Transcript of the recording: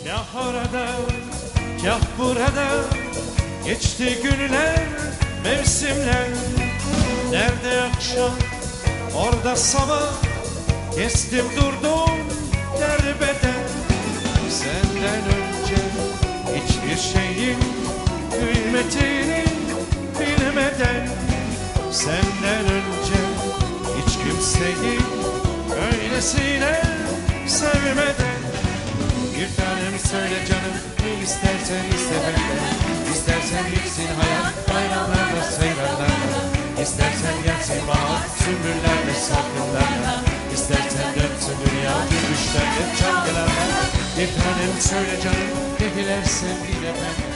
Kah orada, kah burada geçti günler, mevsimler. Nerede akşam, orada sabah, kestim durdum derbeder. Senden önce hiçbir şeyin kıymetini bilmeden, senden önce hiç kimseyi öylesine sevmeden. Bir tanem söyle canım, ne istersen iste benden. İstersen gitsin hayat bayramlarla, seyranlarla. İstersen gelsin bahar sümbüllerle, salkımlarla. İstersen dönsün dünya gülüşlerle, çalgılarla. Bir tanem söyle canım, ne dilersen dile benden.